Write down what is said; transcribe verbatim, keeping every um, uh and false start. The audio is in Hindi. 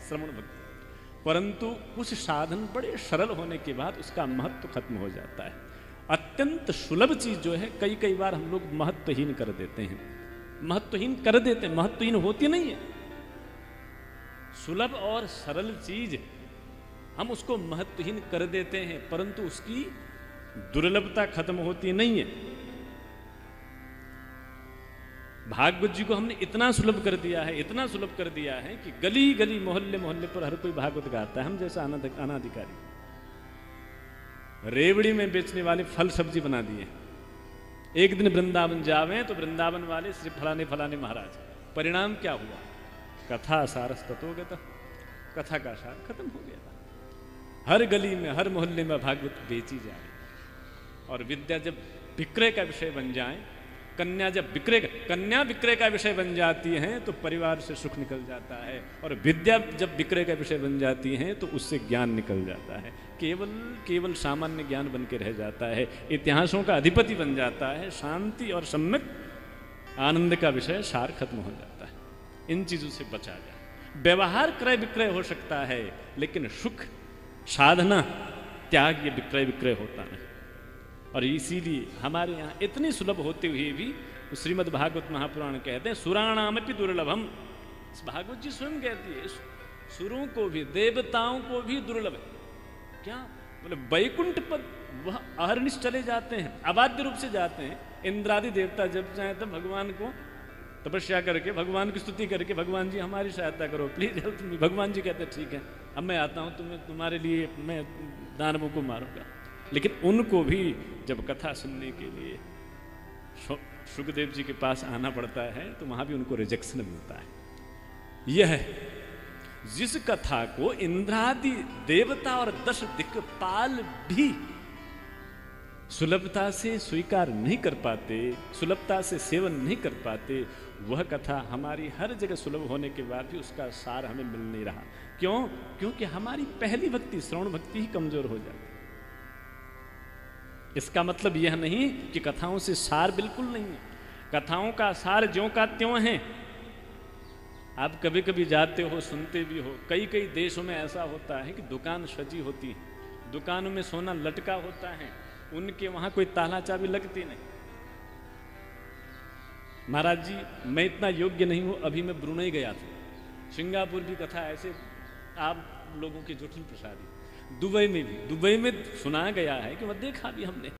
श्रवण भक्ति, परंतु उस साधन बड़े सरल होने के बाद उसका महत्व खत्म हो जाता है। अत्यंत सुलभ चीज जो है कई कई बार हम लोग महत्वहीन कर देते हैं, महत्वहीन कर देते हैं, महत्वहीन होती नहीं है। सुलभ और सरल चीज हम उसको महत्वहीन कर देते हैं, परंतु उसकी दुर्लभता खत्म होती नहीं है। भागवत जी को हमने इतना सुलभ कर दिया है, इतना सुलभ कर दिया है कि गली गली मोहल्ले मोहल्ले पर हर कोई भागवत गाता है। हम जैसा अनाधिकारी रेवड़ी में बेचने वाले फल सब्जी बना दिए। एक दिन वृंदावन जावे तो वृंदावन वाले श्री फलाने फलाने महाराज, परिणाम क्या हुआ? कथा सारस तत्वगत, कथा का सार खत्म हो गया। हर गली में हर मोहल्ले में भागवत बेची जाए, और विद्या जब विक्रय का विषय बन जाए, कन्या जब विक्रय कन्या विक्रय का विषय बन जाती है तो परिवार से सुख निकल जाता है, और विद्या जब विक्रय का विषय बन जाती है तो उससे ज्ञान निकल जाता है। केवल केवल सामान्य ज्ञान बन के रह जाता है, इतिहासों का अधिपति बन जाता है, शांति और सम्यक आनंद का विषय सार खत्म हो जाता है। इन चीजों से बचा जाए। व्यवहार क्रय विक्रय हो सकता है, लेकिन सुख साधना त्याग ये विक्रय विक्रय होता नहीं। और इसीलिए हमारे यहाँ इतनी सुलभ होते हुए भी श्रीमद् भागवत महापुराण कहते हैं सुराणामपि दुर्लभम। भागवत जी स्वयं कहती है सुरों को भी, देवताओं को भी दुर्लभ है। क्या बोले? वैकुंठ पद वह अहर्निश चले जाते हैं, अबाध्य रूप से जाते हैं। इंद्रादि देवता जब चाहे तब भगवान को तपस्या करके, भगवान की स्तुति करके, भगवान जी हमारी सहायता करो प्लीज हेल्प मी। भगवान जी कहते ठीक है, अब मैं आता हूँ, तुम्हें तुम्हारे लिए मैं दानवों को मारूंगा। लेकिन उनको भी जब कथा सुनने के लिए सुखदेव जी के पास आना पड़ता है तो वहां भी उनको रिजेक्शन मिलता है। यह जिस कथा को इंद्रादि देवता और दश दिक्पाल भी सुलभता से स्वीकार नहीं कर पाते, सुलभता से सेवन नहीं कर पाते, वह कथा हमारी हर जगह सुलभ होने के बाद भी उसका सार हमें मिल नहीं रहा। क्यों? क्योंकि हमारी पहली भक्ति, श्रवण भक्ति ही कमजोर हो जाती। इसका मतलब यह नहीं कि कथाओं से सार बिल्कुल नहीं है। कथाओं का सार ज्यों का त्यों है। आप कभी कभी जाते हो, सुनते भी हो, कई कई देशों में ऐसा होता है कि दुकान सजी होती है, दुकानों में सोना लटका होता है, उनके वहां कोई ताला चाबी लगती नहीं। महाराज जी मैं इतना योग्य नहीं हूं, अभी मैं ब्रुनेई गया था, सिंगापुर की कथा ऐसे आप लोगों की जटिल प्रसादी, दुबई में भी, दुबई में सुना गया है कि वह देखा भी हमने।